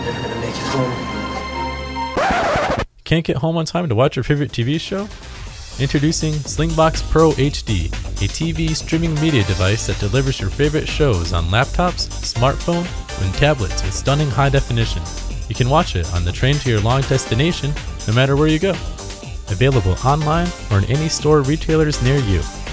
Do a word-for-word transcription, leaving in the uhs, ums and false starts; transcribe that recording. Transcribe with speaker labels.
Speaker 1: never gonna make it home.
Speaker 2: Can't get home on time to watch your favorite T V show? Introducing Slingbox Pro H D, a T V streaming media device that delivers your favorite shows on laptops, smartphone, and tablets with stunning high definition. You can watch it on the train to your long destination, no matter where you go. Available online or in any store retailers near you.